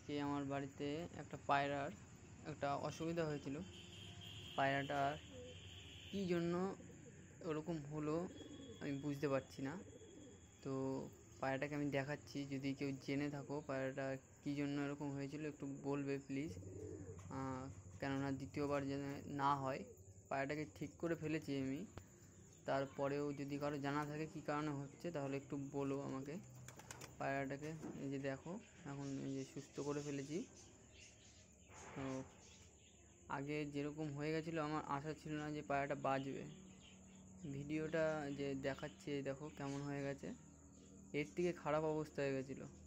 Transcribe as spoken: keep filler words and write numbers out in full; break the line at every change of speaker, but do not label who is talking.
আজকে আমার বাড়িতে একটা পায়রার একটা অসুবিধা হয়েছিল। পায়রাটার কী জন্য ওরকম হলো আমি বুঝতে পারছি না। তো পায়রাটাকে আমি দেখাচ্ছি, যদি কেউ জেনে থাকো পায়রাটা কী জন্য এরকম হয়েছিল একটু বলবে প্লিজ, কেননা দ্বিতীয়বার যেন না হয়। পায়রাটাকে ঠিক করে ফেলেছি আমি, তারপরেও যদি কারো জানা থাকে কী কারণে হচ্ছে তাহলে একটু বলো আমাকে। পায়রাটাকে এই যে দেখো, এখন এই যে সুস্থ করে ফেলেছি। তো আগে যেরকম হয়ে গেছিলো আমার আশা ছিল না যে পায়রাটা বাঁচবে। ভিডিওটা যে দেখাচ্ছে দেখো কেমন হয়ে গেছে, এর থেকে খারাপ অবস্থা হয়ে গেছিলো।